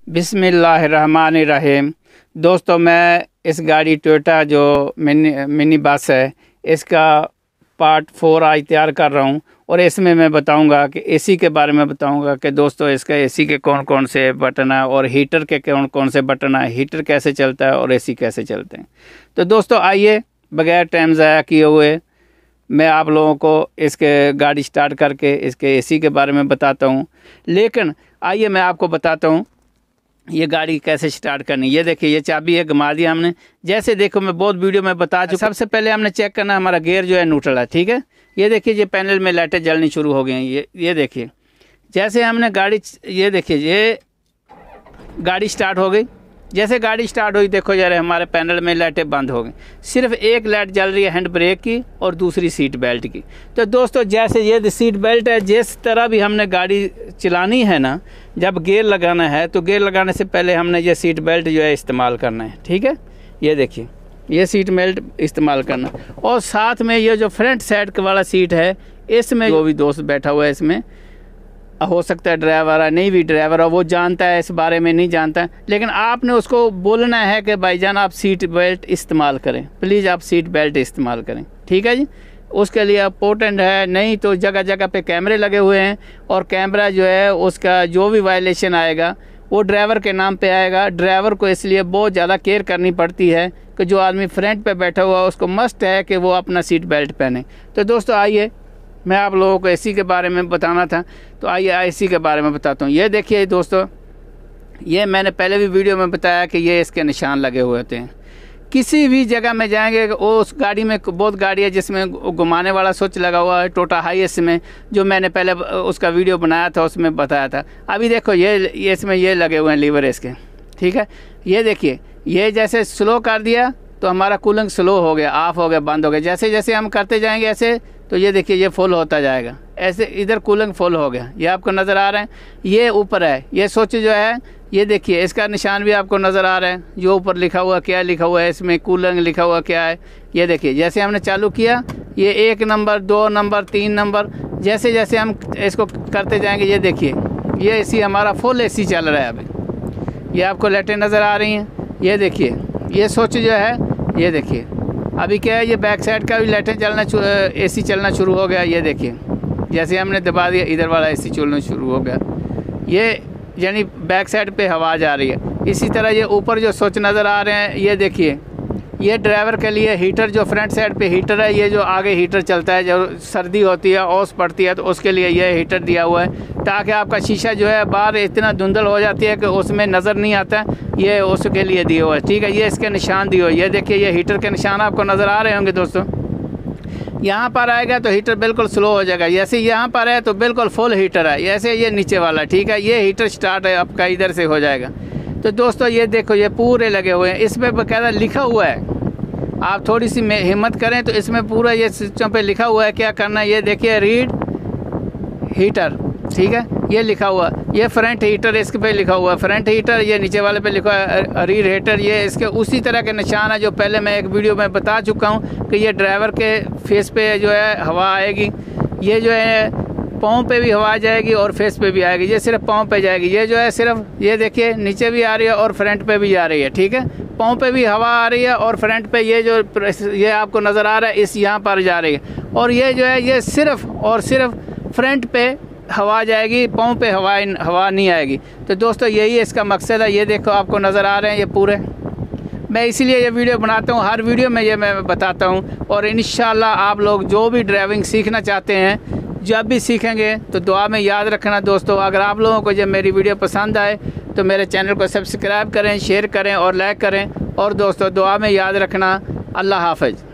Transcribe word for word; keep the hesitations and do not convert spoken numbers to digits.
बिस्मिल्लाहिर्रहमानिर्रहीम। दोस्तों, मैं इस गाड़ी टोयोटा जो मिनी मिनी बस है, इसका पार्ट फोर आज तैयार कर रहा हूँ और इसमें मैं बताऊंगा कि एसी के बारे में बताऊंगा कि दोस्तों इसका एसी के कौन कौन से बटन है और हीटर के कौन कौन से बटन है, हीटर कैसे चलता है और एसी कैसे चलते हैं। तो दोस्तों आइए, बगैर टाइम ज़ाया किए हुए मैं आप लोगों को इसके गाड़ी स्टार्ट करके इसके एसी के बारे में बताता हूँ। लेकिन आइए मैं आपको बताता हूँ ये गाड़ी कैसे स्टार्ट करनी। ये देखिए, ये चाबी है, घुमा दिया हमने। जैसे देखो, मैं बहुत वीडियो में बता चुका। सबसे पहले हमने चेक करना हमारा गियर जो है न्यूट्रल है, ठीक है। ये देखिए, ये पैनल में लाइटें जलनी शुरू हो गई हैं। ये ये देखिए, जैसे हमने गाड़ी, ये देखिए, ये गाड़ी स्टार्ट हो गई। जैसे गाड़ी स्टार्ट हुई, देखो जरा हमारे पैनल में लाइटें बंद हो गई। सिर्फ एक लाइट जल रही है हैंड ब्रेक की और दूसरी सीट बेल्ट की। तो दोस्तों, जैसे ये सीट बेल्ट है, जिस तरह भी हमने गाड़ी चलानी है ना, जब गियर लगाना है तो गियर लगाने से पहले हमने ये सीट बेल्ट जो है इस्तेमाल करना है, ठीक है। ये देखिए, ये सीट बेल्ट इस्तेमाल करना। और साथ में ये जो फ्रंट साइड वाला सीट है, इसमें जो भी दोस्त बैठा हुआ है, इसमें हो सकता है ड्राइवर है, नहीं भी ड्राइवर है, वो जानता है, इस बारे में नहीं जानता है, लेकिन आपने उसको बोलना है कि भाईजान आप सीट बेल्ट इस्तेमाल करें, प्लीज़ आप सीट बेल्ट इस्तेमाल करें, ठीक है जी। उसके लिए इम्पोर्टेंट है। नहीं तो जगह जगह पे कैमरे लगे हुए हैं और कैमरा जो है उसका जो भी वायलेशन आएगा वो ड्राइवर के नाम पे आएगा। ड्राइवर को इसलिए बहुत ज़्यादा केयर करनी पड़ती है कि जो आदमी फ्रंट पे बैठा हुआ है उसको मस्ट है कि वो अपना सीट बेल्ट पहने। तो दोस्तों आइए, मैं आप लोगों को एसी के बारे में बताना था, तो आइए एसी के बारे में बताता हूँ। ये देखिए दोस्तों, ये मैंने पहले भी वीडियो में बताया कि ये इसके निशान लगे हुए होते हैं। किसी भी जगह में जाएंगे, वो उस गाड़ी में बहुत गाड़ी है जिसमें घुमाने वाला स्विच लगा हुआ है, टोटा हाईएस्ट में, जो मैंने पहले उसका वीडियो बनाया था उसमें बताया था। अभी देखो, ये ये इसमें ये लगे हुए हैं लीवर इसके, ठीक है। ये देखिए, ये जैसे स्लो कर दिया तो हमारा कूलिंग स्लो हो गया, ऑफ हो गया, बंद हो गया। जैसे जैसे हम करते जाएंगे ऐसे, तो ये देखिए ये फुल होता जाएगा, ऐसे इधर कूलिंग फुल हो गया। ये आपको नज़र आ रहा है, ये ऊपर है, ये स्विच जो है, ये देखिए इसका निशान भी आपको नज़र आ रहा है। जो ऊपर लिखा हुआ क्या लिखा हुआ है, इसमें कूलिंग लिखा हुआ क्या है। ये देखिए, जैसे हमने चालू किया, ये एक नंबर, दो नंबर, तीन नंबर, जैसे जैसे हम इसको करते जाएंगे, ये देखिए ये एसी हमारा फुल एसी चल रहा है अभी। ये आपको लाइटें नज़र आ रही हैं। ये देखिए, ये स्विच जो है, ये देखिए अभी क्या है, ये बैक साइड का भी लाइटें चलना, एसी चलना शुरू हो गया। ये देखिए, जैसे हमने दबा दिया, इधर वाला एसी चलना शुरू हो गया। ये यानी बैक साइड पे हवा जा रही है। इसी तरह ये ऊपर जो स्विच नज़र आ रहे हैं, ये देखिए, ये ड्राइवर के लिए हीटर, जो फ्रंट साइड पे हीटर है, ये जो आगे हीटर चलता है, जो सर्दी होती है, ओस पड़ती है, तो उसके लिए ये हीटर दिया हुआ है, ताकि आपका शीशा जो है बाहर इतना धुंधल हो जाती है कि उसमें नज़र नहीं आता। ये उसके लिए दिया हुआ है, ठीक है। ये इसके निशान दिए हुए, ये देखिए, ये हीटर के निशान आपको नज़र आ रहे होंगे दोस्तों। यहाँ पर आएगा तो हीटर बिल्कुल स्लो हो जाएगा, जैसे यहाँ पर है तो बिल्कुल फुल हीटर है, जैसे ये नीचे वाला, ठीक है। ये हीटर स्टार्ट है आपका, इधर से हो जाएगा। तो दोस्तों ये देखो, ये पूरे लगे हुए हैं, इसमें बकायदा लिखा हुआ है। आप थोड़ी सी हिम्मत करें तो इसमें पूरा ये स्विचों पे लिखा हुआ है क्या करना है। ये देखिए, रीड हीटर, ठीक है, ये लिखा हुआ। ये फ्रंट हीटर इसके पे लिखा हुआ है, फ्रंट हीटर। ये नीचे वाले पे लिखा है रीड हीटर। ये इसके उसी तरह के निशान है जो पहले मैं एक वीडियो में बता चुका हूँ कि ये ड्राइवर के फेस पे जो है हवा आएगी। ये जो है पाँव पे भी हवा जाएगी और फेस पे भी आएगी। ये सिर्फ पाँव पे जाएगी। ये जो है सिर्फ, ये देखिए, नीचे भी आ रही है और फ्रंट पे भी जा रही है, ठीक है। पाँव पे भी हवा आ रही है और फ्रंट पे ये जो ये आपको नज़र आ रहा है, इस यहाँ पर जा रही है। और ये जो है, ये सिर्फ और सिर्फ फ्रंट पे हवा जाएगी, पाँव पे हवा हवा नहीं आएगी। तो दोस्तों यही इसका मकसद है। ये देखो, आपको नज़र आ रहे हैं ये पूरे। मैं इसीलिए ये वीडियो बनाता हूँ, हर वीडियो में ये मैं बताता हूँ। और इंशाल्लाह आप लोग जो भी ड्राइविंग सीखना चाहते हैं, जब भी सीखेंगे तो दुआ में याद रखना दोस्तों। अगर आप लोगों को जब मेरी वीडियो पसंद आए तो मेरे चैनल को सब्सक्राइब करें, शेयर करें और लाइक करें। और दोस्तों दुआ में याद रखना। अल्लाह हाफ़िज़।